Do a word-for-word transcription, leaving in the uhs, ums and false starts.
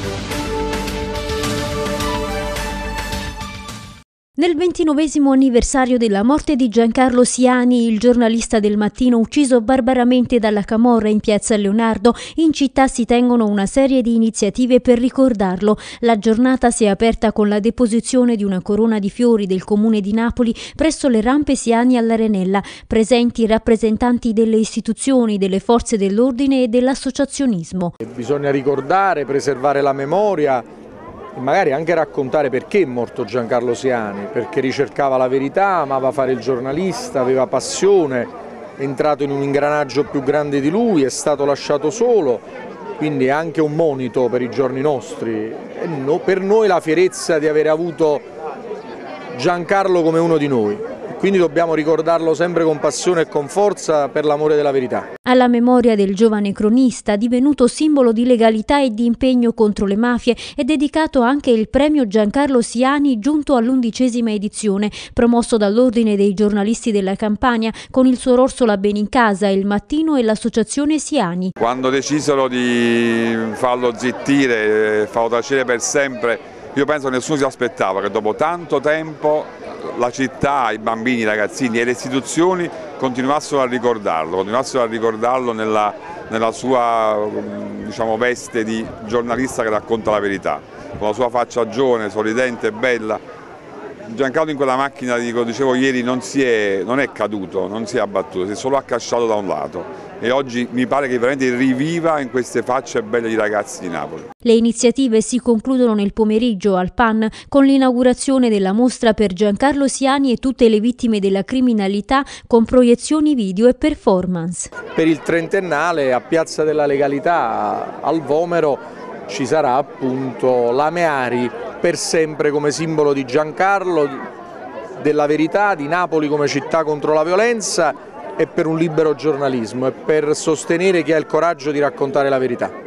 Nel ventinovesimo anniversario della morte di Giancarlo Siani, il giornalista del Mattino ucciso barbaramente dalla camorra in piazza Leonardo, in città si tengono una serie di iniziative per ricordarlo. La giornata si è aperta con la deposizione di una corona di fiori del comune di Napoli presso le rampe Siani all'Arenella, presenti rappresentanti delle istituzioni, delle forze dell'ordine e dell'associazionismo. Bisogna ricordare, preservare la memoria e magari anche raccontare perché è morto Giancarlo Siani, perché ricercava la verità, amava fare il giornalista, aveva passione, è entrato in un ingranaggio più grande di lui, è stato lasciato solo, quindi è anche un monito per i giorni nostri. E no, per noi la fierezza di avere avuto Giancarlo come uno di noi. Quindi dobbiamo ricordarlo sempre con passione e con forza per l'amore della verità. Alla memoria del giovane cronista, divenuto simbolo di legalità e di impegno contro le mafie, è dedicato anche il premio Giancarlo Siani giunto all'undicesima edizione, promosso dall'Ordine dei giornalisti della Campania con il suo Orsola Benincasa, il Mattino e l'associazione Siani. Quando decisero di farlo zittire, farlo tacere per sempre, io penso che nessuno si aspettava che dopo tanto tempo la città, i bambini, i ragazzini e le istituzioni continuassero a ricordarlo, continuassero a ricordarlo nella, nella sua, diciamo, veste di giornalista che racconta la verità, con la sua faccia giovane, sorridente e bella. Giancarlo in quella macchina, dico, dicevo ieri, non, si è, non è caduto, non si è abbattuto, si è solo accasciato da un lato e oggi mi pare che veramente riviva in queste facce belle di ragazzi di Napoli. Le iniziative si concludono nel pomeriggio al P A N con l'inaugurazione della mostra per Giancarlo Siani e tutte le vittime della criminalità con proiezioni video e performance. Per il trentennale a Piazza della Legalità al Vomero ci sarà appunto la Meari per sempre come simbolo di Giancarlo, della verità, di Napoli come città contro la violenza e per un libero giornalismo e per sostenere chi ha il coraggio di raccontare la verità.